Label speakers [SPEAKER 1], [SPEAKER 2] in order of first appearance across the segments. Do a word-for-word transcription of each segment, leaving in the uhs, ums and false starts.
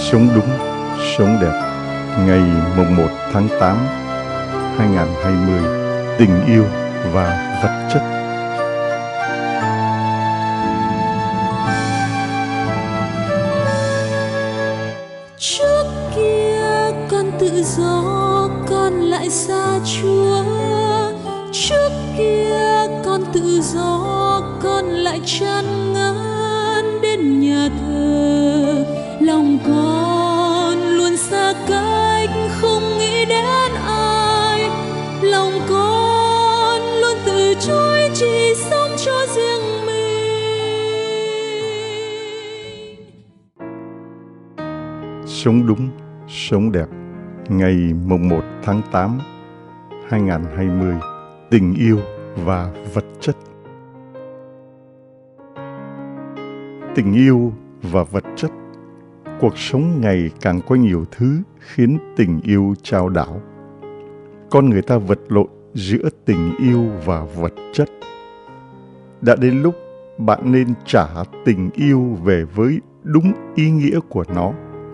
[SPEAKER 1] Sống đúng, sống đẹp. Ngày mùng một tháng tám hai nghìn không trăm hai mươi. Tình yêu và vật chất.
[SPEAKER 2] Trước kia con tự do, con lại xa Chúa. Trước kia con tự do, con lại chán ngán đến nhà thờ. Lòng con luôn xa cách, không nghĩ đến ai. Lòng con luôn từ chối, chỉ sống cho riêng mình.
[SPEAKER 1] Sống đúng, sống đẹp. Ngày mùng một tháng tám hai nghìn không trăm hai mươi. Tình yêu và vật chất. Tình yêu và vật chất. Cuộc sống ngày càng có nhiều thứ khiến tình yêu chao đảo. Con người ta vật lộn giữa tình yêu và vật chất. Đã đến lúc bạn nên trả tình yêu về với đúng ý nghĩa của nó.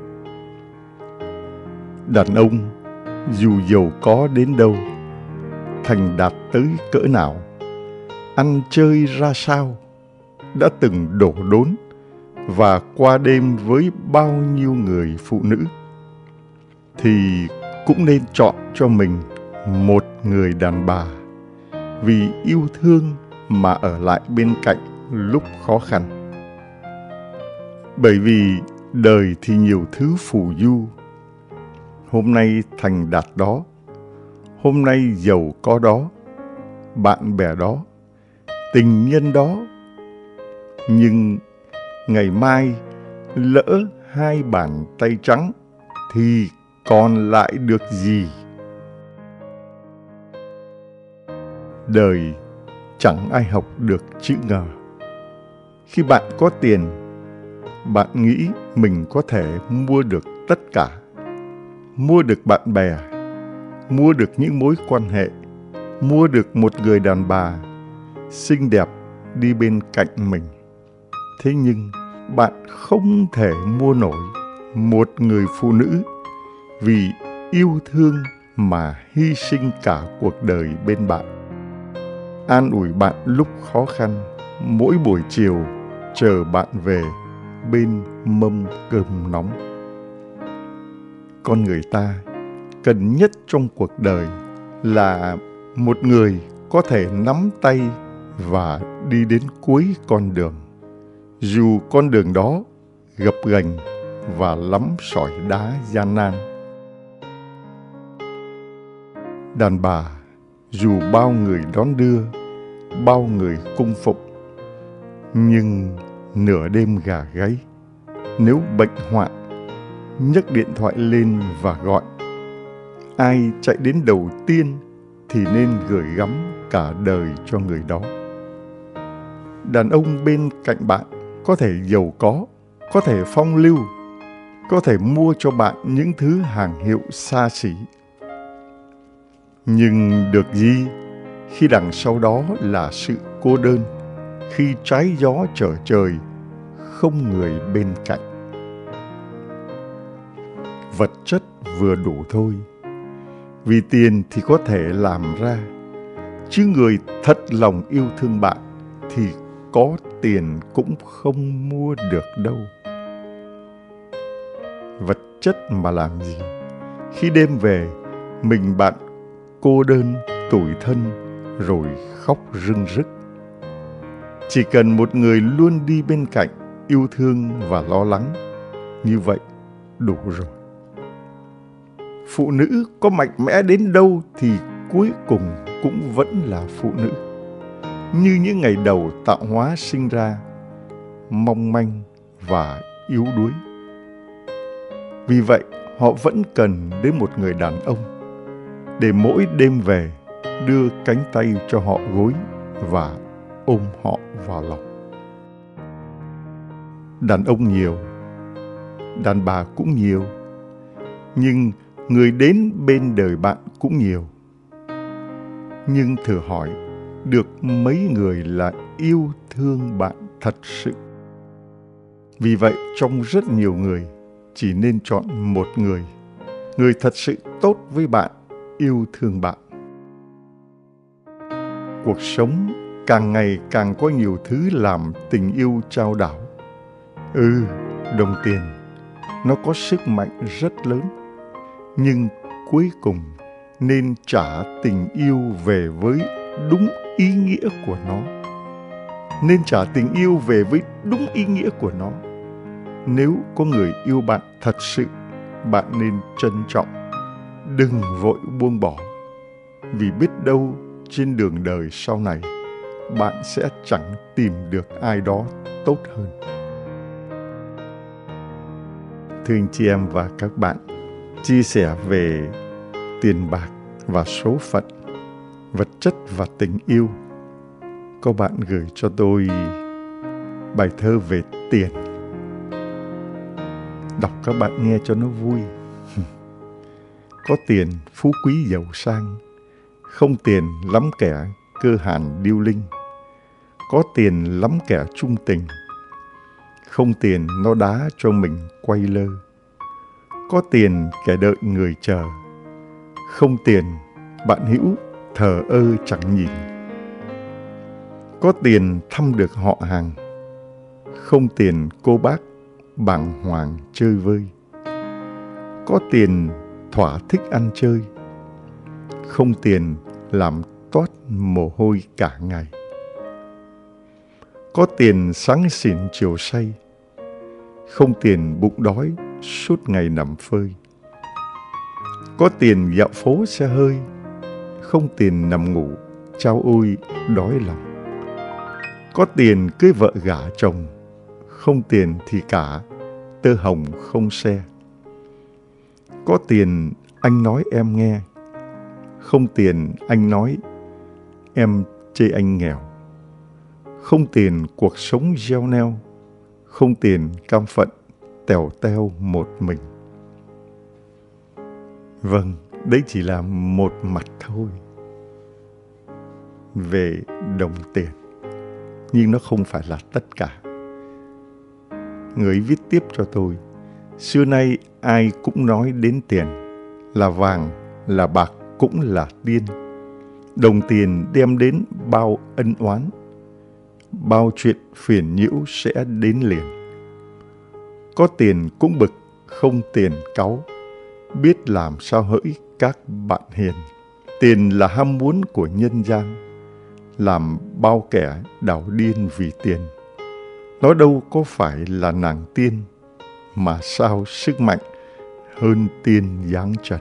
[SPEAKER 1] Đàn ông dù giàu có đến đâu, thành đạt tới cỡ nào, ăn chơi ra sao, đã từng đổ đốn và qua đêm với bao nhiêu người phụ nữ, thì cũng nên chọn cho mình một người đàn bà vì yêu thương mà ở lại bên cạnh lúc khó khăn. Bởi vì đời thì nhiều thứ phù du. Hôm nay thành đạt đó, hôm nay giàu có đó, bạn bè đó, tình nhân đó. Nhưng ngày mai lỡ hai bàn tay trắng thì còn lại được gì? Đời chẳng ai học được chữ ngờ. Khi bạn có tiền, bạn nghĩ mình có thể mua được tất cả. Mua được bạn bè, mua được những mối quan hệ, mua được một người đàn bà xinh đẹp đi bên cạnh mình. Thế nhưng bạn không thể mua nổi một người phụ nữ vì yêu thương mà hy sinh cả cuộc đời bên bạn, an ủi bạn lúc khó khăn, mỗi buổi chiều chờ bạn về bên mâm cơm nóng. Con người ta cần nhất trong cuộc đời là một người có thể nắm tay và đi đến cuối con đường, dù con đường đó gập ghềnh và lắm sỏi đá gian nan. Đàn bà dù bao người đón đưa, bao người cung phụng, nhưng nửa đêm gà gáy, nếu bệnh hoạn, nhấc điện thoại lên và gọi. Ai chạy đến đầu tiên thì nên gửi gắm cả đời cho người đó. Đàn ông bên cạnh bạn có thể giàu có, có thể phong lưu, có thể mua cho bạn những thứ hàng hiệu xa xỉ. Nhưng được gì khi đằng sau đó là sự cô đơn, khi trái gió trở trời, không người bên cạnh. Vật chất vừa đủ thôi, vì tiền thì có thể làm ra, chứ người thật lòng yêu thương bạn thì có tiền cũng không mua được đâu. Vật chất mà làm gì khi đêm về mình bạn cô đơn, tủi thân, rồi khóc rưng rức. Chỉ cần một người luôn đi bên cạnh, yêu thương và lo lắng, như vậy đủ rồi. Phụ nữ có mạnh mẽ đến đâu thì cuối cùng cũng vẫn là phụ nữ, như những ngày đầu tạo hóa sinh ra, mong manh và yếu đuối. Vì vậy, họ vẫn cần đến một người đàn ông để mỗi đêm về đưa cánh tay cho họ gối và ôm họ vào lòng. Đàn ông nhiều, đàn bà cũng nhiều, nhưng người đến bên đời bạn cũng nhiều. Nhưng thử hỏi, được mấy người là yêu thương bạn thật sự? Vì vậy, trong rất nhiều người, chỉ nên chọn một người, người thật sự tốt với bạn, yêu thương bạn. Cuộc sống càng ngày càng có nhiều thứ làm tình yêu chao đảo. Ừ, đồng tiền, nó có sức mạnh rất lớn, nhưng cuối cùng nên trả tình yêu về với đúng ý nghĩa của nó. Nên trả tình yêu về với đúng ý nghĩa của nó. Nếu có người yêu bạn thật sự, bạn nên trân trọng, đừng vội buông bỏ. Vì biết đâu trên đường đời sau này, bạn sẽ chẳng tìm được ai đó tốt hơn. Thưa anh chị em và các bạn, chia sẻ về tiền bạc và số phận, vật chất và tình yêu, có bạn gửi cho tôi bài thơ về tiền. Đọc các bạn nghe cho nó vui. Có tiền phú quý giàu sang, không tiền lắm kẻ cơ hàn điêu linh. Có tiền lắm kẻ trung tình, không tiền nó đá cho mình quay lơ. Có tiền kẻ đợi người chờ, không tiền bạn hữu thờ ơ chẳng nhìn. Có tiền thăm được họ hàng, không tiền cô bác bàng hoàng chơi vơi. Có tiền thỏa thích ăn chơi, không tiền làm toát mồ hôi cả ngày. Có tiền sáng xỉn chiều say, không tiền bụng đói suốt ngày nằm phơi. Có tiền dạo phố xe hơi, không tiền nằm ngủ chao ôi đói lòng. Có tiền cưới vợ gả chồng, không tiền thì cả tơ hồng không xe. Có tiền anh nói em nghe, không tiền anh nói em chê anh nghèo. Không tiền cuộc sống gieo neo, không tiền cam phận tèo teo một mình. Vâng, đấy chỉ là một mặt thôi về đồng tiền, nhưng nó không phải là tất cả. Người viết tiếp cho tôi, xưa nay ai cũng nói đến tiền, là vàng, là bạc cũng là tiên. Đồng tiền đem đến bao ân oán, bao chuyện phiền nhiễu sẽ đến liền. Có tiền cũng bực, không tiền cáu, biết làm sao hỡi các bạn hiền. Tiền là ham muốn của nhân gian, làm bao kẻ đảo điên vì tiền. Nó đâu có phải là nàng tiên, mà sao sức mạnh hơn tiên giáng trần.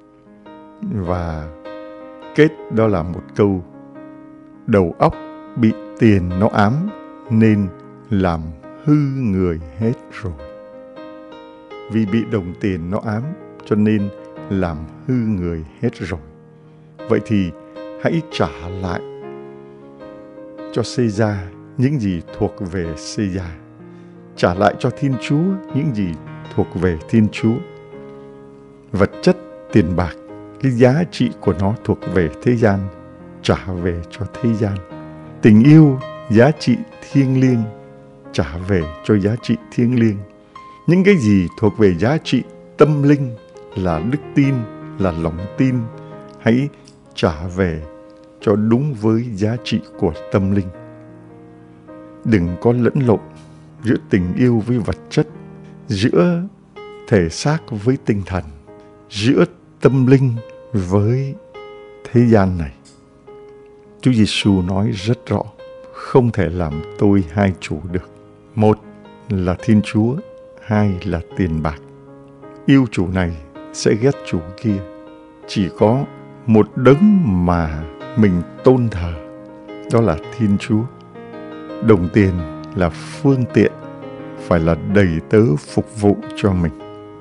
[SPEAKER 1] Và kết đó là một câu: đầu óc bị tiền nó ám, nên làm hư người hết rồi. Vì bị đồng tiền nó ám, cho nên làm hư người hết rồi. Vậy thì hãy trả lại cho Caesar những gì thuộc về Caesar, trả lại cho Thiên Chúa những gì thuộc về Thiên Chúa. Vật chất, tiền bạc, cái giá trị của nó thuộc về thế gian, trả về cho thế gian. Tình yêu, giá trị thiêng liêng, trả về cho giá trị thiêng liêng. Những cái gì thuộc về giá trị tâm linh, là đức tin, là lòng tin, hãy trả về cho đúng với giá trị của tâm linh. Đừng có lẫn lộn giữa tình yêu với vật chất, giữa thể xác với tinh thần, giữa tâm linh với thế gian này. Chúa Giêsu nói rất rõ, không thể làm tôi hai chủ được. Một là Thiên Chúa, hai là tiền bạc. Yêu chủ này sẽ ghét chủ kia. Chỉ có một đấng mà mình tôn thờ, đó là Thiên Chúa. Đồng tiền là phương tiện, phải là đầy tớ phục vụ cho mình.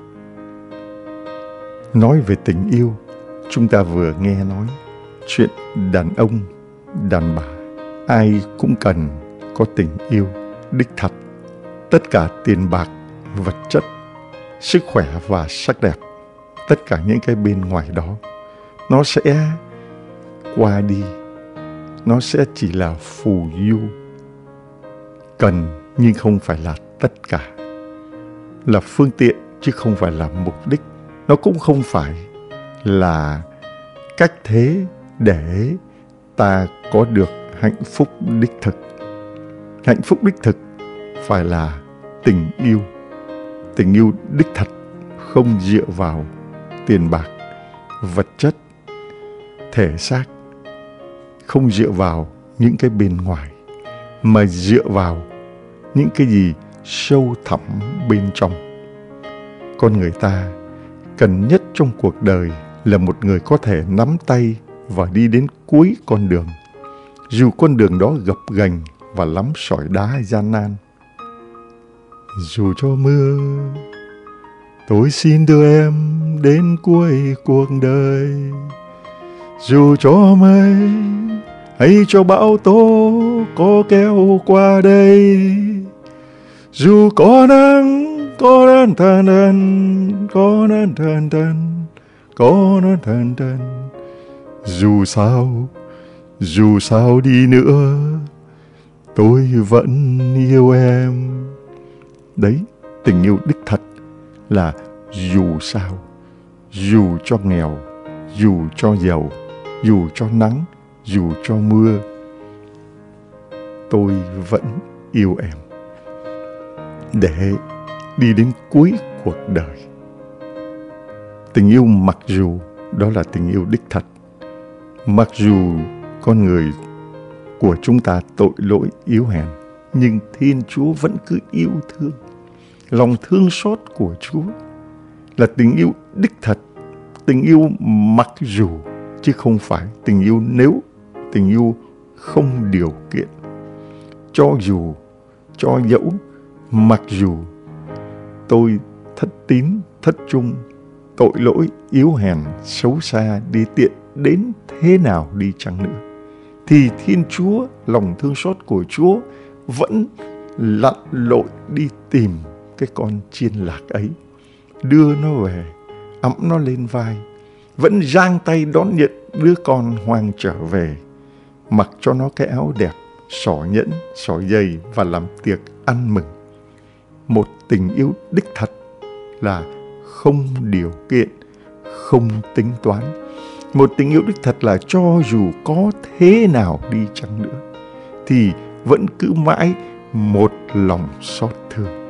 [SPEAKER 1] Nói về tình yêu, chúng ta vừa nghe nói chuyện đàn ông, đàn bà, ai cũng cần có tình yêu đích thật. Tất cả tiền bạc, vật chất, sức khỏe và sắc đẹp, tất cả những cái bên ngoài đó, nó sẽ qua đi, nó sẽ chỉ là phù du. Cần nhưng không phải là tất cả, là phương tiện chứ không phải là mục đích. Nó cũng không phải là cách thế để ta có được hạnh phúc đích thực. Hạnh phúc đích thực phải là tình yêu. Tình yêu đích thật, không dựa vào tiền bạc, vật chất, thể xác, không dựa vào những cái bên ngoài, mà dựa vào những cái gì sâu thẳm bên trong. Con người ta cần nhất trong cuộc đời là một người có thể nắm tay và đi đến cuối con đường, dù con đường đó gập ghềnh và lắm sỏi đá gian nan. Dù cho mưa, tôi xin đưa em đến cuối cuộc đời. Dù cho mây hay cho bão tố có kéo qua đây, dù có nắng, có nắng thần thần, có nắng thần thần, có nắng thần thần. Dù sao, dù sao đi nữa, tôi vẫn yêu em. Đấy, tình yêu đích thật là dù sao, dù cho nghèo, dù cho giàu, dù cho nắng, dù cho mưa, tôi vẫn yêu em. Để đi đến cuối cuộc đời. Tình yêu mặc dù đó là tình yêu đích thật, mặc dù con người của chúng ta tội lỗi yếu hèn, nhưng Thiên Chúa vẫn cứ yêu thương. Lòng thương xót của Chúa là tình yêu đích thật, tình yêu mặc dù, chứ không phải tình yêu nếu, tình yêu không điều kiện. Cho dù, cho dẫu, mặc dù tôi thất tín, thất trung, tội lỗi, yếu hèn, xấu xa, đi tiện đến thế nào đi chăng nữa, thì Thiên Chúa, lòng thương xót của Chúa vẫn lặn lội đi tìm cái con chiên lạc ấy, đưa nó về, ẵm nó lên vai, vẫn giang tay đón nhận đứa con hoang trở về, mặc cho nó cái áo đẹp, xỏ nhẫn, xỏ giày và làm tiệc ăn mừng. Một tình yêu đích thật là không điều kiện, không tính toán. Một tình yêu đích thật là cho dù có thế nào đi chăng nữa, thì vẫn cứ mãi một lòng xót thương.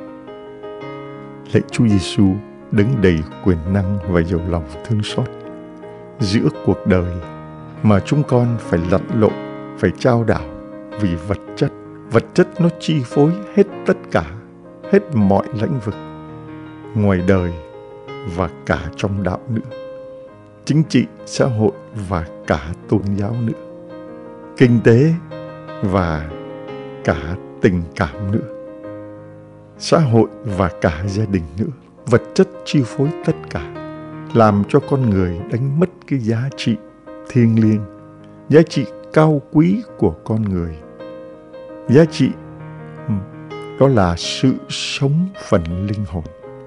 [SPEAKER 1] Lạy Chúa Giêsu, đấng đầy quyền năng và giàu lòng thương xót, giữa cuộc đời mà chúng con phải lặn lội, phải chao đảo vì vật chất. Vật chất nó chi phối hết tất cả, hết mọi lĩnh vực, ngoài đời và cả trong đạo nữa, chính trị, xã hội và cả tôn giáo nữa, kinh tế và cả tình cảm nữa, xã hội và cả gia đình nữa. Vật chất chi phối tất cả, làm cho con người đánh mất cái giá trị thiêng liêng, giá trị cao quý của con người. Giá trị đó là sự sống phần linh hồn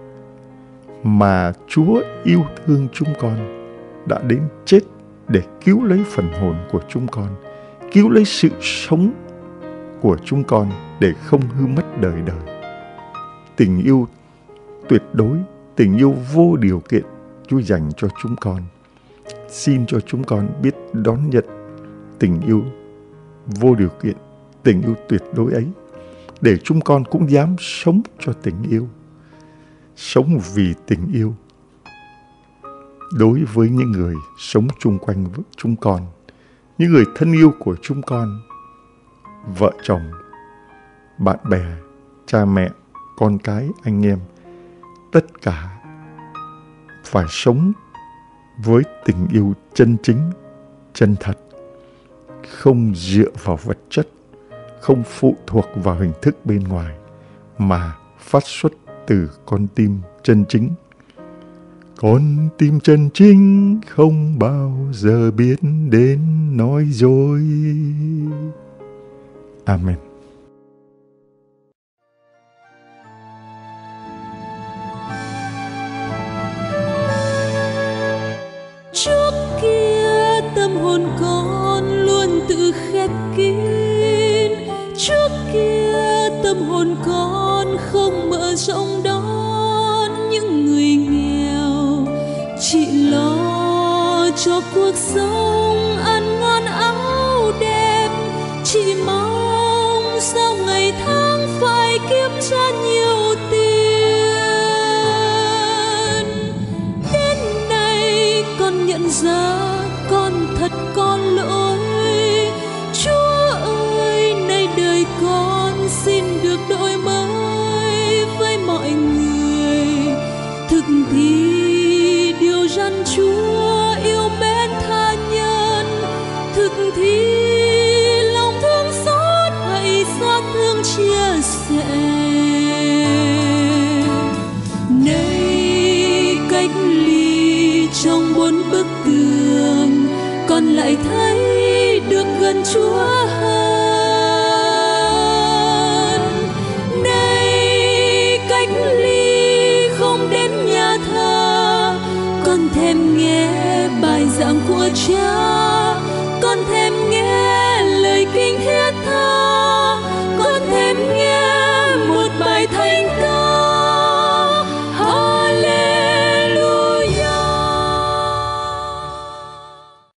[SPEAKER 1] mà Chúa yêu thương chúng con, đã đến chết để cứu lấy phần hồn của chúng con, cứu lấy sự sống của chúng con để không hư mất đời đời. Tình yêu tuyệt đối, tình yêu vô điều kiện Chúa dành cho chúng con. Xin cho chúng con biết đón nhận tình yêu vô điều kiện, tình yêu tuyệt đối ấy, để chúng con cũng dám sống cho tình yêu, sống vì tình yêu đối với những người sống chung quanh với chúng con, những người thân yêu của chúng con, vợ chồng, bạn bè, cha mẹ, con cái, anh em, tất cả phải sống với tình yêu chân chính, chân thật, không dựa vào vật chất, không phụ thuộc vào hình thức bên ngoài, mà phát xuất từ con tim chân chính. Con tim chân chính không bao giờ biết đến nói dối. Amen.
[SPEAKER 2] Trước kia tâm hồn con luôn tự khép kín, trước kia tâm hồn con không mở rộng đón những người Chúa hơn. Nay cách ly không đến nhà thờ, con thèm nghe bài giảng của Cha.